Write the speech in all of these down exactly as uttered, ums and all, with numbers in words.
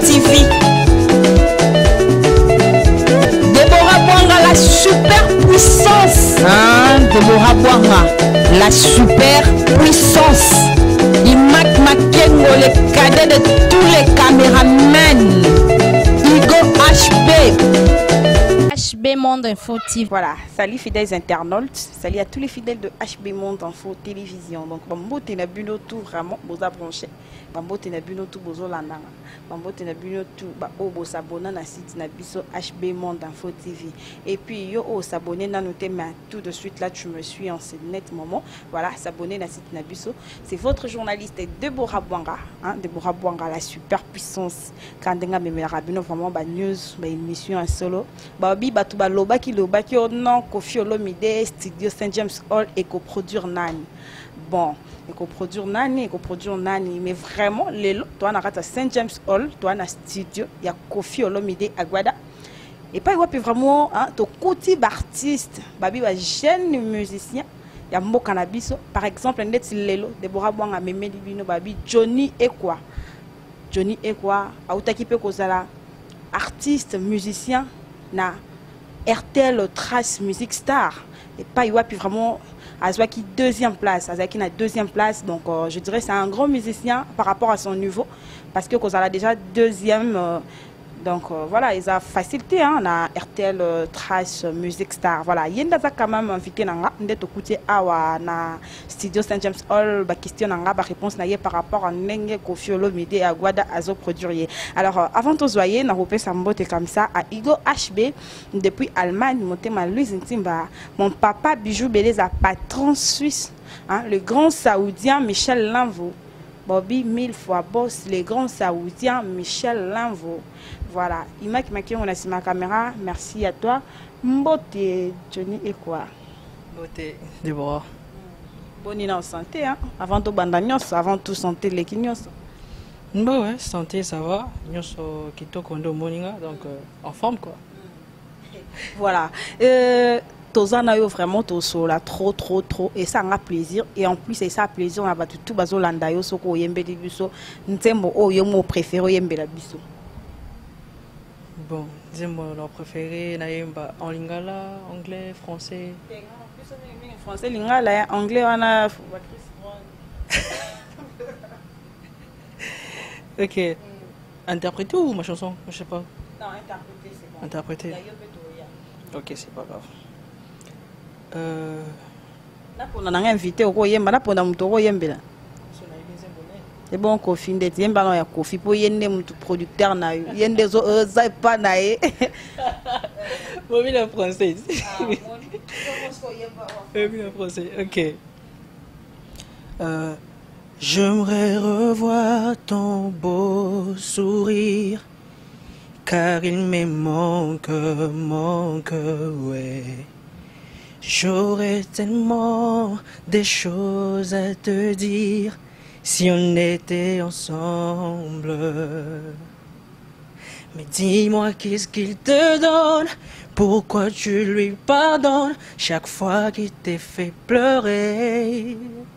T V. Deborah Bwanga, la super puissance. Hein, Deborah Bwanga, la super puissance. Imak Makengo, le cadet de tous les caméramans. Igo H B. H B Monde Info T V. Voilà, salut fidèles internautes, salut à tous les fidèles de H B Monde Info Télévision. Donc, Bambo Tenabuno tout vraiment, boza branché. Bambo Tenabuno tout bozo landanga. Bambo Tenabuno tout, ba o bo s'abonner na site na biso H B Monde Info T V. Et puis, yo o s'abonner na noté, mais tout de suite là, tu me suis en ce net moment. Voilà, s'abonner na site na biso. C'est votre journaliste Deborah Bwanga, hein, Deborah Bwanga, la super puissance. Quand on a même vraiment ba news, ba émission en solo. Ba bi batu ba loba ki loba ki non Koffi Olomide studio Saint James Hall et coproduire nani. Bon, et coproduire nani, et coproduire nani, mais vraiment les toi na rata Saint James Hall, toi na studio il y a Koffi Olomide Aguada. Et pas il vraiment hein, to côté artiste, babi ba jeune musicien, il y a mo cannabis par exemple net lelo Deborah Bwanga memeli bino babi Johnny Ekwa. Johnny Ekwa, autaki pe kozala artiste musicien na R T L Trace Music Star et pas il puis vraiment Azwaki deuxième place Azwaki na deuxième place donc euh, je dirais c'est un grand musicien par rapport à son niveau parce que Kozala déjà deuxième euh, donc euh, voilà ils ont facilité hein na R T L euh, Trace Music Star voilà yenda za quand même invité nanga ndeto kuti awa na studio Saint James Hall ba question nanga ba réponse na ye par rapport à ndenge Koffi Olomide Aguada azo produire alors euh, avant de zoyer na repé sambote comme ça à Igo H B depuis Allemagne monté ma Louise Ntimba mon papa Bijou Beleza patron suisse hein, le grand saoudien Michel Lanvo Bobby mille fois boss le grand saoudien Michel Lanvo. Voilà, il m'a qui on a sur ma caméra. Merci à toi. Mbote Johnny et quoi? Mbote Deborah. Bonne en santé hein. Avant tout bandagnos, avant tout santé les quignos. Bah ouais, santé ça va. Nous quitto kondo moninga donc euh, en forme quoi. Voilà. Euh Tozana yo vraiment toso là trop trop trop et ça a plaisir et en plus c'est ça plaisir on a battu tout bazo landa yo soko yembe de biso ntembo o yo mo préféré yembe la biso. Bon, dis-moi leur préféré naimba en lingala, anglais, français. Français lingala, anglais on a OK. Interpréter ou ma chanson, je sais pas. Non, interpréter c'est bon. Interpréter. OK, c'est pas grave. Euh là pour on a invité au yemba là pour na muto yembe là. C'est bon Koffi ndeti yemba no ya Koffi po yende mutu producteur na yo yende zo za pa na ye. Bon la française. Ah bon. La française. OK. Euh j'aimerais revoir ton beau sourire car il me manque manque ouais. J'aurais tellement des choses à te dire si on était ensemble. Mais dis-moi qu'est-ce qu'il te donne, pourquoi tu lui pardonnes chaque fois qu'il t'est fait pleurer.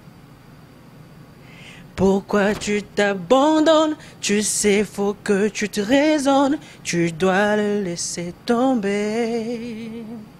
Pourquoi tu t'abandonnes, tu sais faut que tu te raisonnes, tu dois le laisser tomber.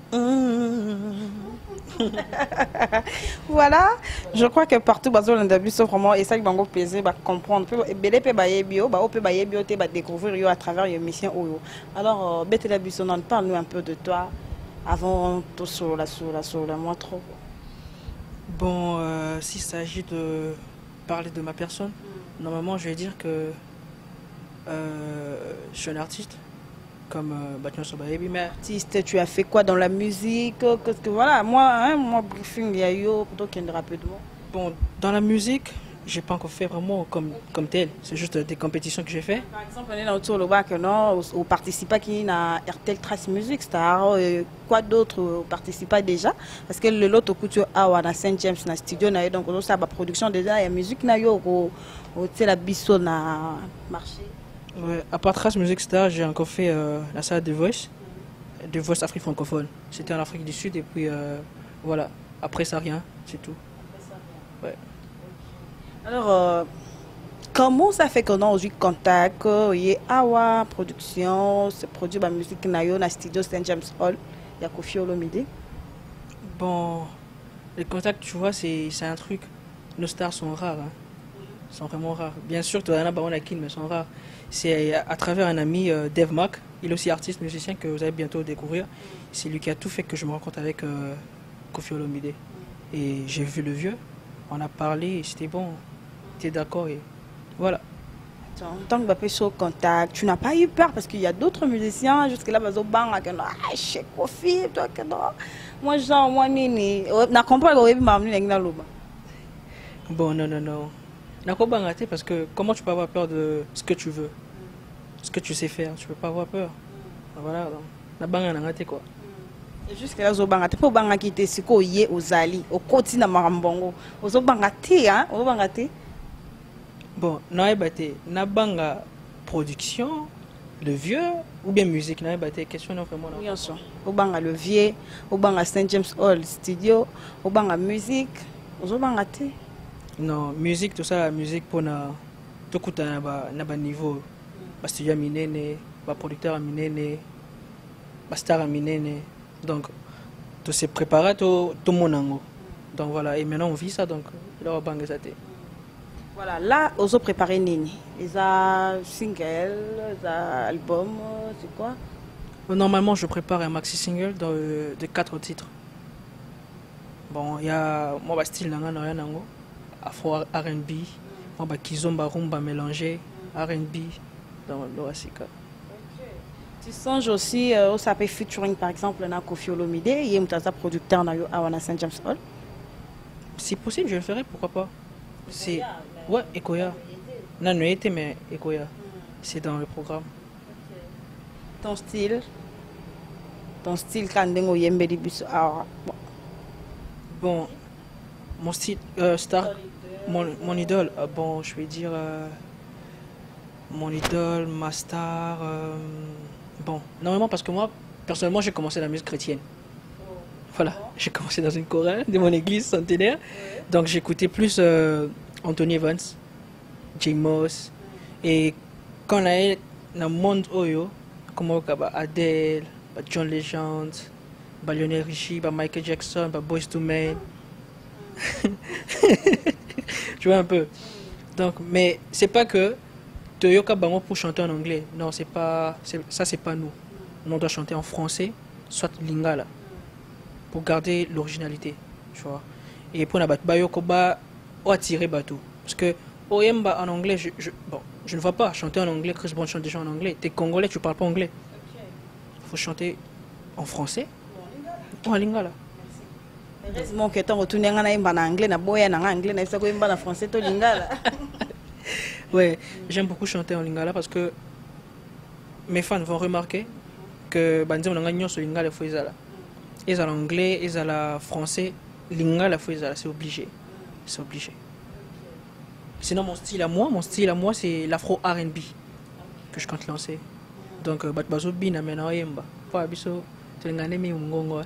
Voilà, je crois que partout bazo l'indabus vraiment et ça qui bango plaisir va comprendre peut belé peut bailler bio ba peut bailler bio te va découvrir yo à travers l'émission oyo. Alors bête la bus on parle nous un peu de toi avant tout sur la sur la sur la moi trop. Bon euh, s'il s'agit de parler de ma personne, mm. normalement je vais dire que euh, je suis un artiste. Comme euh, Batman Sobaebi, mais artiste, tu as fait quoi dans la musique? Qu'est-ce que voilà, moi, hein, moi, briefing, il y a eu plutôt qu'il y a rapidement. Bon, dans la musique, j'ai pas encore fait vraiment comme comme tel. C'est juste des compétitions que j'ai fait. Par exemple, on est dans autour le bac, non, on participe qui na R T L Trace Music Star, quoi d'autre participe déjà? Parce que le lot au couture à na Saint James na studio na donc on a la production déjà, il y a musique na yo au tu la biso na marché. Ouais, à part Trace Music Star, j'ai encore fait euh, la salle de Voice, de Voice Afrique francophone. C'était en Afrique du Sud et puis euh, voilà. Après ça rien, c'est tout. Après ça rien. Ouais. Alors, euh, comment ça fait qu'on a aujourd'hui contact, il y a Awa Production, c'est produit la musique nayo na studio Saint James Hall, il y a Koffi Olomide. Bon, les contacts, tu vois, c'est un truc. Nos stars sont rares, hein. Sont vraiment rares. Bien sûr, tu en as Baron Akin, mais sont rares. C'est à, à travers un ami, euh, Dave Mack, il est aussi artiste, musicien, que vous allez bientôt découvrir. C'est lui qui a tout fait que je me rencontre avec euh, Koffi Olomide. Et j'ai vu le vieux, on a parlé, et c'était bon, tu es d'accord, et voilà. Tant que tu es contact, tu n'as pas eu peur parce qu'il y a d'autres musiciens jusque-là, ils ont dit ah, chez Koffi, toi, que non. Moi, genre, moi, Nini, je comprends que vous avez Bon, non, non, non. Je ne pas parce que comment tu peux avoir peur de ce que tu veux, ce que tu sais faire, tu ne peux pas avoir peur. Voilà, donc, la banque a quoi. Et jusque-là, vous avez dit que qui était ce qu'on y est aux Ali, au quotidien de Marambongo. Vous avez dit, hein, vous avez dit. Bon, na banga production, le vieux ou bien musique, na question non vraiment. Bien sûr. Au banga le vieux, au banga Saint James Hall studio, au banga musique, au banga té. Non, musique tout ça, musique pour na tout coup na ba na ba niveau, ba studio minene, ba producteur minene, ba star minene. Donc tout c'est préparé tout tout mon ango. Donc voilà, et maintenant on vit ça donc là on banga ça té. Voilà, là, on a préparé Nini. Ils ont single, ils ont album, c'est quoi? Normalement, je prépare un maxi single de, de quatre titres. Bon, il y a moi, style nanga rien nango, afro R and B, moi, kizomba rumba mélangé, R and B, dans le Asika. Tu songes aussi euh, au sapé featuring par exemple na Koffi Olomide, il y a un producteur na à Saint James Hall. Si possible, je le ferai, pourquoi pas. C'est ouais, Ekoya. Non, non, été mais Ekoya. C'est dans le programme. Ton style, ton style quand on yembe di bus ah. Bon, mon style euh, star, mon, mon idole. Euh, bon, je vais dire euh, mon idole, ma star. Euh, bon, normalement parce que moi, personnellement, j'ai commencé la musique chrétienne. Voilà, j'ai commencé dans une chorale de mon église centenaire. Donc j'écoutais plus euh, Anthony Evans, J. Moss. Et quand on est dans le monde Oyo, comme Adele, John Legend, Lionel Richie, Michael Jackson, Boyz two Men. Tu vois un peu. Donc, mais c'est pas que Toyoka Bango pour chanter en anglais. Non, c'est pas, ça c'est pas nous. On doit chanter en français, soit lingala, pour garder l'originalité. Tu vois. Et pour la bayokoba ou attirer bateau parce que oyemba en anglais je, je bon je ne vois pas chanter en anglais. Chris Brown chante déjà en anglais, t'es congolais, tu parles pas anglais. Il faut chanter en français ou en lingala. Heureusement que tu retournes en anglais na boya en anglais na ça ko en français to lingala. Ouais, j'aime beaucoup chanter en lingala parce que mes fans vont remarquer que banzi on a gagné sur lingala faut izala ils en anglais ils en français. Lingala c'est obligé, c'est obligé. Sinon mon style à moi, mon style à moi c'est l'afro R and B que je compte lancer. Donc batbazo bina mena yemba. Faut abiso tulingane mi mungongo.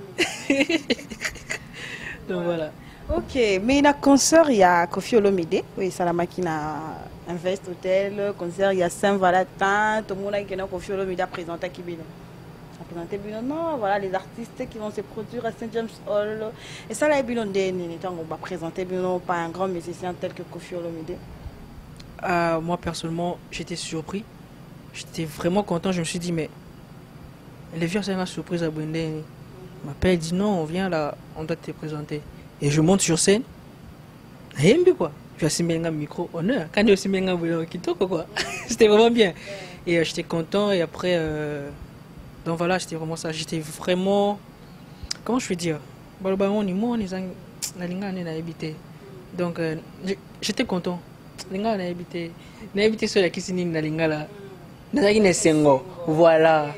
Donc voilà. Ok, mais il y a concert, il y a Koffi Olomide, oui, ça la machine à Invest Hotel, concert, il y a Saint-Valentin, tout le monde qui a Koffi Olomide à présenter à Kibino. Présenter non, voilà les artistes qui vont se produire à Saint James Hall. Et ça, là, on va présenter pas un grand musicien tel que Koffi Olomide. Euh, moi, personnellement, j'étais surpris. J'étais vraiment content. Je me suis dit, mais les vieux, c'est une surprise à Bwende. Il m'appelle, il dit non, on vient là, on doit te présenter. Et je monte sur scène. Rien de quoi. Je suis assis un micro, honneur. Quand je suis assis un micro, quoi. C'était vraiment bien. Et euh, j'étais content. Et après. Euh, Donc voilà, j'étais vraiment ça. J'étais vraiment. Comment je vais dire? Donc euh, j'étais content. Voilà.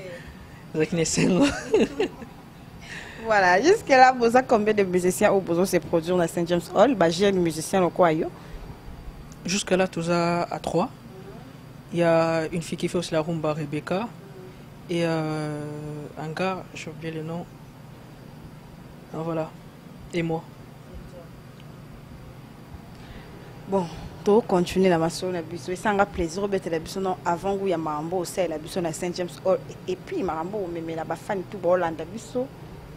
Voilà, jusque-là, vous avez combien de musiciens au besoin de se produire dans Saint James Hall? Bah, j'ai un musicien au quoi? Jusque-là, tout ça à trois. Il y a une fille qui fait aussi la rumba, Rebecca. Et euh, un gars, j'ai oublié le nom. Ah, voilà. Et moi. Bon, to continuer la maso na biso et ça nga plaisir obete la biso non avant où ya marambo au sel la biso na Saint James Hall et puis marambo mais la ba fan tout ba Hollande biso.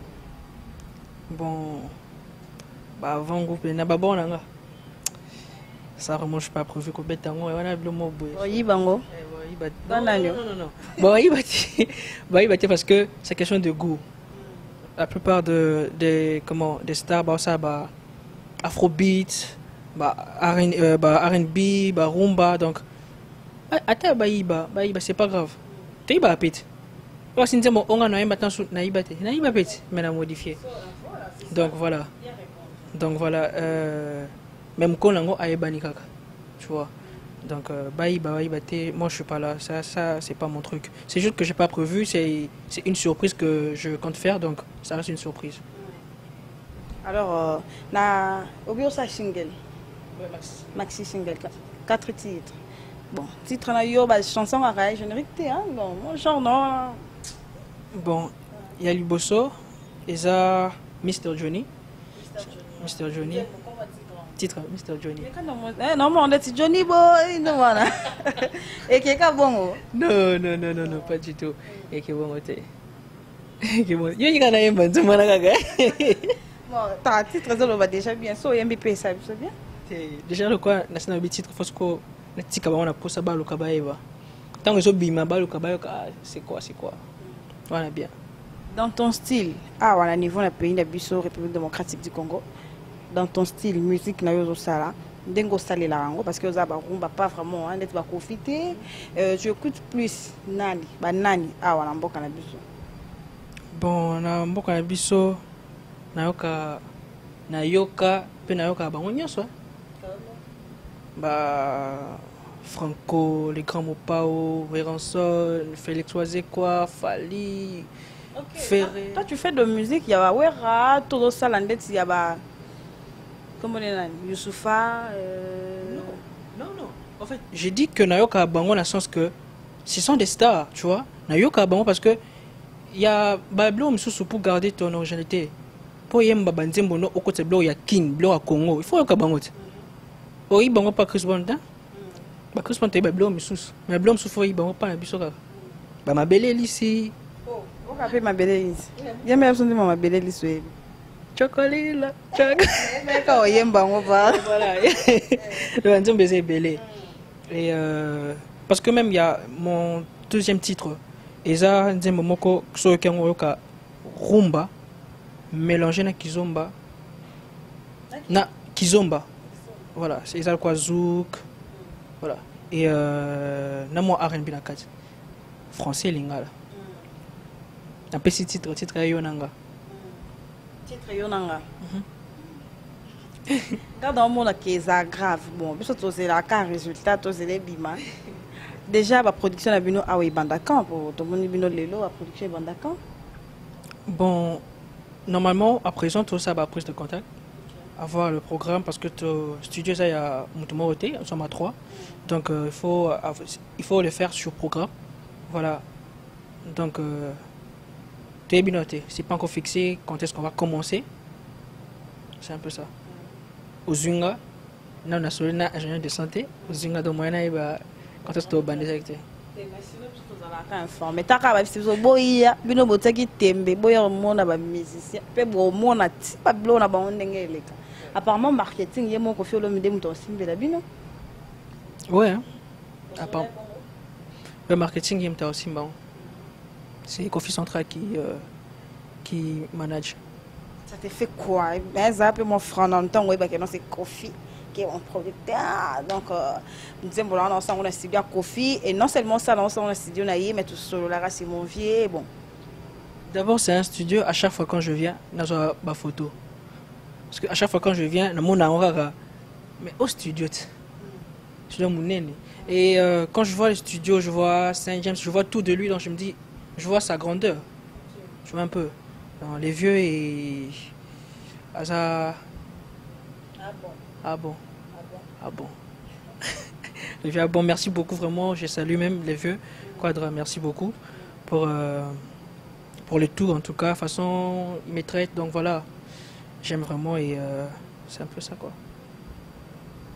Bon bah avant groupe na ba bon nga ça vraiment je suis pas prévu ko beta ngo wana blo mo boy. Oui bango. Non non non non. Bon il va bah il va parce que c'est question de goût. La plupart de des comment des stars bah ça bah afrobeat bah R and B bah rumba donc attends bah iba bah iba c'est pas grave. Tu iba pit. Toi si nous on a maintenant na iba te na iba pit mais na modifié. Donc voilà. Donc voilà euh même quand on a ebani kaka. Tu vois. Donc euh, bah iba bah iba te moi je suis pas là, ça ça c'est pas mon truc. C'est juste que j'ai pas prévu, c'est c'est une surprise que je compte faire donc ça reste une surprise. Alors euh, na obio sa single. Ouais, maxi. Maxi single quatre titres. Bon, titre na yo ba chanson à rail générique hein. Bon, moi genre non. Bon, il y a Liboso, et ça Mister Johnny. Mister Johnny. Titre Mister Johnny. Non, non, on dit Johnny Boy, non voilà. Et qui est bon? Non, non, non, non, non, pas du tout. Et qui est bon, tu es. Qui est bon. Yo, il y a un bon, tu m'as dit. Bon, ta titre, ça va déjà bien. So, M B P, ça va bien. Déjà, le quoi, national bi titre, faut que le titre, on a pour ça, le kabaïva. Tant que je bima, le kabaïva, c'est quoi, c'est quoi. Voilà bien. Dans ton style, ah, voilà, niveau du pays, la Bissau, République démocratique du Congo. Dans ton style musique na yozo sala ndengo salé la rango parce que za ba rumba pas vraiment hein d'être ba profiter euh, je écoute plus nani ba nani ah wala mboka na biso bon na mboka na biso na yoka na yoka pe na yoka ba ngonyoso ba Franco les grands Mopao Véranson Félix Oazekwa Fali okay. Ferré. Toi tu fais de musique il y a wera todo sala ndeti ya ba comment on est Youssoufa euh... non, non, non. En fait, j'ai dit que Nayoka Bango dans le sens que ce sont des stars, tu vois. Nayoka Bango parce que il y a Bablo Msoussou pour garder ton originalité. Pour y avoir un Banzembo au côté blo il y a King, blo à Congo. Il faut Yoka Bango. Oh, il Bango pas Chris Bonda. Bah Chris Bonda Bablo Msoussou. Mais Bablo Msoussou il Bango pas na bisoka. Bah ma belle ici. Oh, on va appeler ma belle ici. Il y a même besoin de ma belle ici. Chocolat, chocolat. Voilà. Le Nzombe est belé. Et euh, parce que même il y a mon deuxième titre, Eza Nzembo Moko Soyoka Rumba, mélangé na Kizomba. Na Kizomba. Voilà, c'est Eza quoi Zouk. Voilà. Et euh, na moi R and B na quatre. Français lingala. Un petit titre, titre Yonanga. Titre Yonanga. Quand on montre que c'est grave, bon, parce c'est la car résultat, c'est les bima. Déjà, la production a bino ah oui bandakan pour tout le monde bino lelo la production bandakan. Bon, normalement à présent tout ça va prise de contact, avoir le programme parce que le studio ça il y a Mutumoroté, nous sommes à trois, donc euh, il faut il faut le faire sur programme, voilà. Donc euh, tout est bien noté, c'est pas encore fixé quand est-ce qu'on va commencer, c'est un peu ça. Au Zunga, nous on a solé ingénieur de santé, au Zunga de moyen il va quand est-ce que tu vas bandiser. Mais tu as vu si vous boya, bino botaki tembe, boya mona ba musicien, pe bo mona ti pa blo na ba ondenge leka. Apparemment marketing yemo ko fi lo mi dem to simbe la bino. Ouais. Hein. Apparemment. Le marketing yem ta aussi bon. C'est Kofi Central qui euh, qui manage. Ça te fait quoi? Ben ça peu mon frère dans le temps ouais que non c'est Kofi qui est mon producteur. Donc nous disons voilà ensemble on a studio Kofi et non seulement ça ensemble on a studio naïe mais tout solo là c'est mon vieux bon. D'abord c'est un studio à chaque fois quand je viens n'a ma photo. Parce que à chaque fois quand je viens na mon aura mais au studio je dois mon et euh, quand je vois le studio je vois Saint James je vois tout de lui donc je me dis je vois sa grandeur. Je vois un peu dans les vieux et à ça. Ah bon. Ah bon. Ah bon. Les vieux, ah bon, merci beaucoup vraiment. Je salue même les vieux. Quadra, merci beaucoup pour euh, pour le tout en tout cas. Façon ils me traitent donc voilà. J'aime vraiment et euh, c'est un peu ça quoi.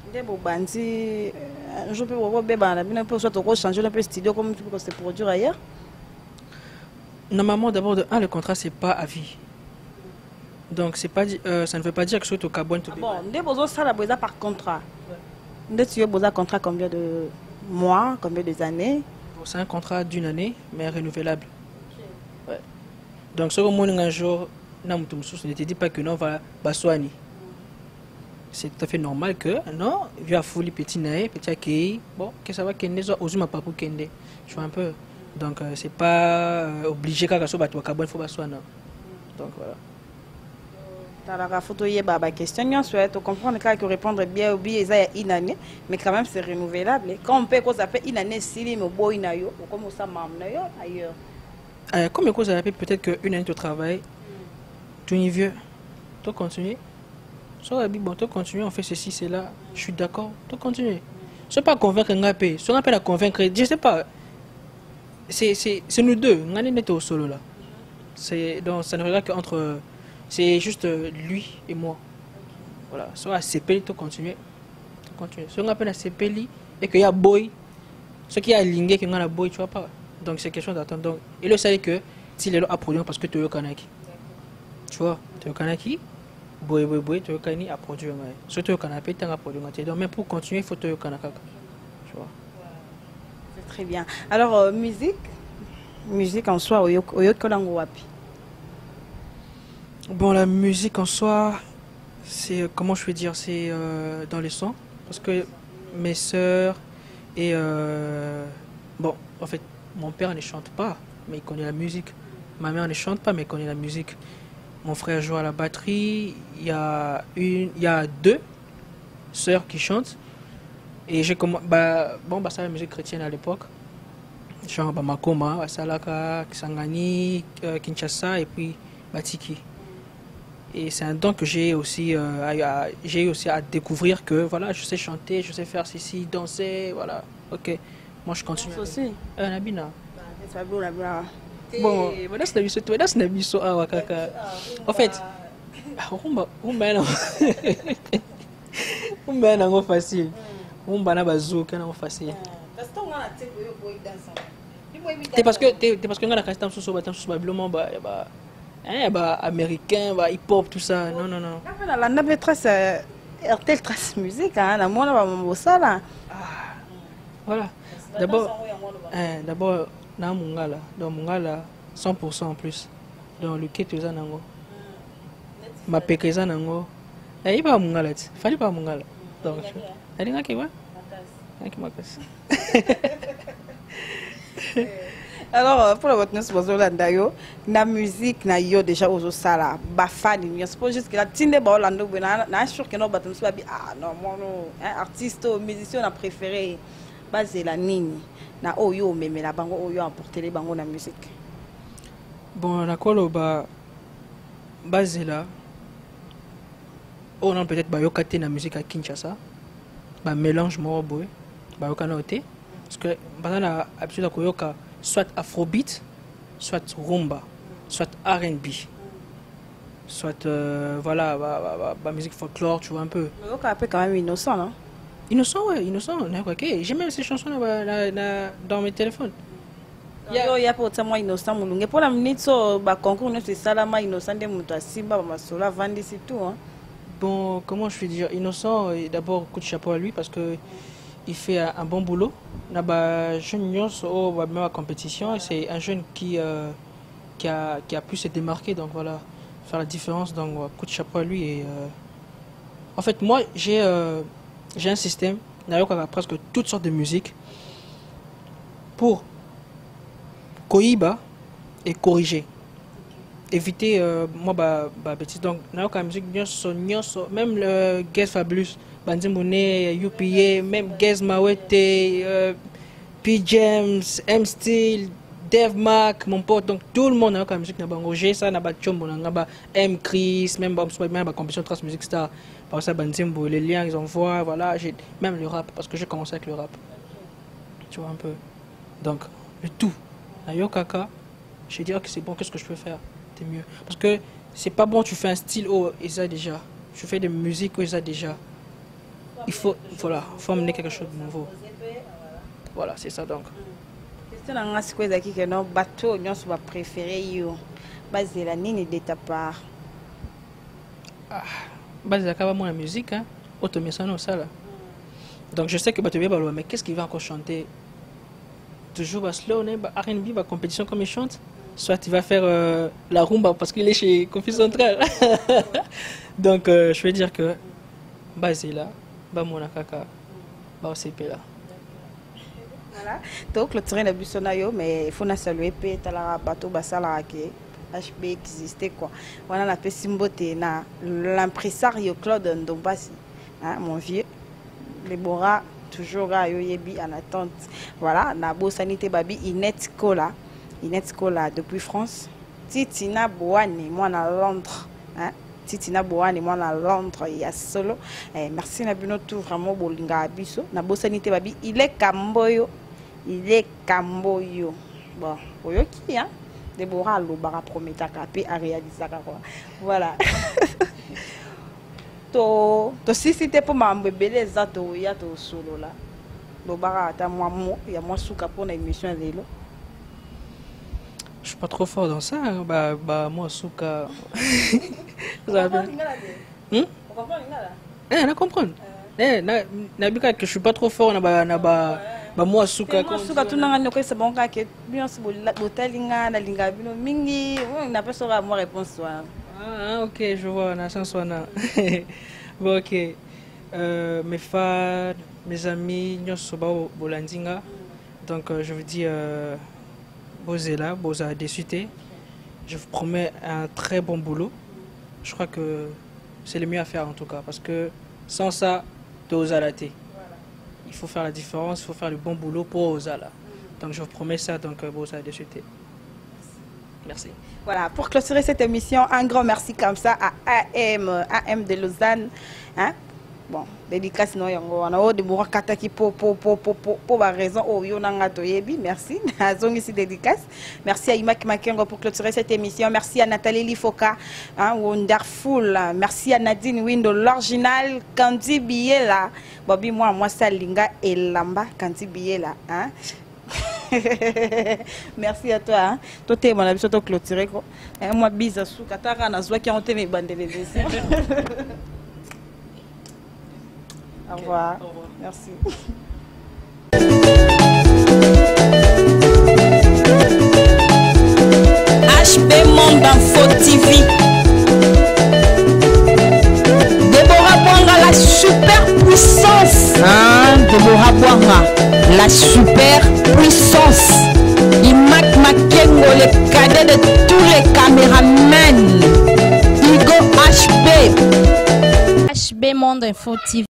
Un jour, on peut changer un peu de studio comme tu peux se produire ailleurs. Normalement, d'abord, de un, le contrat, c'est pas à vie. Donc, c'est pas, euh, ça ne veut pas dire que ce soit au Cabon. Bon, on ça la par contrat. Tu as un contrat combien de mois, combien d'années? C'est un contrat d'une année, mais renouvelable. Ouais. Donc, ce moment un jour, ne te dis pas que non, va soigner. C'est tout à fait normal que non, vu à folie petit naïf, petit accueil, bon, que ça va kende soit aux ma papu kende. Tu vois un peu. Donc euh, c'est pas euh, obligé qu'à soit toi cabon faut pas soit non. Donc voilà. Dans la photo il y a une question, on souhaite comprendre que répondre bien ou bien ça une année, mais quand même c'est renouvelable. Quand on peut quoi ça fait une année si mais boy na yo, comme ça mam na yo ailleurs. Euh, comme quoi ça fait peut-être que une année de travail, tu es vieux, tu continues. Soit bon, tu continues, on fait ceci, c'est là. Je suis d'accord, tu continues. Je ne sais pas convaincre un paix. Je ne sais pas convaincre. Je ne sais pas. C'est nous deux. On est au solo là. Donc ça ne regarde qu'entre. C'est juste lui et moi. Voilà. Soit à C P L, tu continues. Tu continues. Si on appelle à C P L et qu'il y a boy, ce qui a ligné qu'il y a boy, tu vois pas. Donc c'est question d'attendre. Donc il le sait que s'il est là à produire parce que tu es au Kanaki. Tu vois, tu es au Kanaki. Boy, boy, boy, tu as produire. Surtout au canapé, tu as produire. Mais pour continuer, il faut te canapé. Tu vois. C'est très bien. Alors, euh, musique Musique en soi, wapi? Bon, la musique en soi, c'est, comment je vais dire, c'est euh, dans les sons. Parce que mes sœurs et. Euh, bon, en fait, mon père ne chante pas, mais il connaît la musique. Ma mère ne chante pas, mais il connaît la musique. Mon frère joue à la batterie. Il y a une, il y a deux sœurs qui chantent. Et j'ai commencé, bah, bon, bah, ça la musique chrétienne à l'époque. Genre, bah, Makoma, Salaka, Kisangani, euh, Kinshasa et puis Batiki. Et c'est un don que j'ai aussi, euh, j'ai aussi à découvrir que voilà, je sais chanter, je sais faire ceci, danser, voilà. Ok, moi je continue. Toi aussi. Euh, Nabina. Bon, voilà, c'est Nabiso, toi, c'est Nabiso, ah, wakaka. En fait, rumba, rumba, non. Rumba, non, facile. Rumba, na bazooka, non, facile. C'est parce que, c'est parce que on a la custom sur ce bâtiment, sur ce bâtiment, bah, bah, hein, bah, américain, bah, hip-hop, tout ça. Non, non, non. La nave trace, R T L trace musique, hein, la moi, là, mon ça là. Voilà. D'abord, hein, d'abord. Na mungala donc mungala cent pour cent en plus donc le kit eza nango ma pekeza nango et il pas mungala ti fallait pas mungala donc elle est quoi avec makas. Alors pour la retenue sur Zolanda yo na musique na yo déjà aux sala ba fan ni je suppose juste que la tinde ba Orlando na na sûr que no batum so bi ah non moi non artiste musicien a préféré basé la nini na oyo meme la bango oyo emporter les bango na musique. Bon na koloba basé là on a peut-être ba yokate na musique à Kinshasa ba mélange mo boy ba yokana oté parce que bana habitude ko yoka soit afrobeat soit rumba soit R and B soit euh, voilà ba, ba, ba, ba musique folklore tu vois un peu. Mais yoka un peu quand même innocent non? Innocent, ouais, innocent. Okay. J'ai même ces chansons là, là, là, dans mes téléphones. Il y a pour moi innocent. Pour la minute, le concours, c'est ça, là, innocent, de Moutasimba, Masola, Vandi, c'est tout. Hein. Bon, comment je vais dire? Innocent, d'abord, coup de chapeau à lui parce qu'il fait un bon boulot. Là, jeune au même à compétition, c'est un jeune qui, euh, qui, a, qui a pu se démarquer, donc voilà, faire la différence. Donc, coup de chapeau à lui. Et, euh... En fait, moi, j'ai. Euh... J'ai un système, d'ailleurs, avec presque toutes sortes de musique pour cohiba et corriger. Éviter, euh, moi, bah, bah, bêtise. Donc, d'ailleurs, la musique, même le Gaz Fabulous, Bandimone, U P A, même Gaz Mawete, euh, P. James, M. Steel, Dev Mac, mon pote. Donc, tout le monde a la musique. J'ai ça, M. Chris, même la compétition Trans Music Star. Par ça, Banzimbo, les liens, ils envoient, voilà, j'ai même le rap, parce que j'ai commencé avec le rap. Tu vois un peu. Donc, le tout. À Yokaka, je vais dire que c'est bon, qu'est-ce que je peux faire? C'est mieux. Parce que c'est pas bon, tu fais un style, oh, ils ont déjà. Tu fais des musiques, oh, ils ont déjà. il faut, voilà, faut amener quelque chose de nouveau. Voilà, c'est ça donc. Question na ngasi ko ezaki ke no bato nyonso ba préféré yo. Bazela nini de ta part? Ah, bazela ka ba moi la musique hein, automation ça là. Donc je sais que bato bien balwa mais qu'est-ce qu'il va encore chanter? Toujours bas slow, bah R and B, bah compétition comme il chante. Soit il va faire euh, la rumba parce qu'il est chez Confus Central. Donc euh, je veux dire que bah c'est là, bah mon akaka, bah O C P là. Voilà. Donc le train de Bussonayo, mais il faut na saluer pe tala bateau basala ke H B existait quoi. Voilà la pesimbote na l'impresario Claude Ndombasi, hein, mon vieux. Les Bora toujours à Yoyebi en attente. Voilà, Nabo Sanité Babi Inet Kola. Inet Kola depuis France. Titina Boane, moi à Londres. Hein? Titina Boane, moi à Londres. Il y a solo. Eh, merci Nabino tout vraiment Bolinga Abiso. Nabo Sanité Babi, il est Camboyo. Il est Camboyo. Bon, Oyo qui, hein? Déborah Lobara prometa capé à réaliser quoi. Voilà. To to si c'était pour m'embêter ça to ya to solo là. Lobara ata moi mo ya moi souka pour la émission lelo. Je suis pas trop fort dans ça, hein. bah bah moi souka. Vous avez bien. Hum? On comprend là. Eh, on comprend. Eh, na na bika que je suis pas trop fort na ba na ba ba moi souka. Moi souka tout nanga noko c'est bon ka que bien se botalinga na linga bino mingi, na pas sera moi réponse toi. Ah, ok, je vois, na sens wana. Bon, ok. Euh, mes fans, mes amis, nyosoba bolandinga. Donc, euh, je vous dis, euh, Bozela, Boza Dessuité. Je vous promets un très bon boulot. Je crois que c'est le mieux à faire en tout cas. Parce que sans ça, tu oses rater. Il faut faire la différence, il faut faire le bon boulot pour Ozala. Donc, je vous promets ça, donc, Boza Dessuité. Merci. Voilà, pour clôturer cette émission, un grand merci comme ça à A M, A M de Lausanne. Hein? Bon, dédicace non yango on a haut de bourra kataki pour pour pour pour pour pour la raison oh yo nanga toyebi merci azong ici dédicace merci à Imak Makengo pour clôturer cette émission, merci à Nathalie Lifoka, hein, wonderful, merci à Nadine Windo l'original Kandi Biela Bobby moi moi salinga elamba Kandi Biela hein. Merci à toi. Hein. Toi, tu es mon ami, tu as clôturé. Moi, bise sous Katara, on a joué qui ont été mes bandes de dessin. Au revoir. Au revoir. Merci. H B Monde Info T V. Déborah Bouanga, la super puissance. Hein? Déborah Bouanga, la super puissance. Imak Makengo, le cadet de tous les caméramans. Hugo H B. H B Monde Info T V.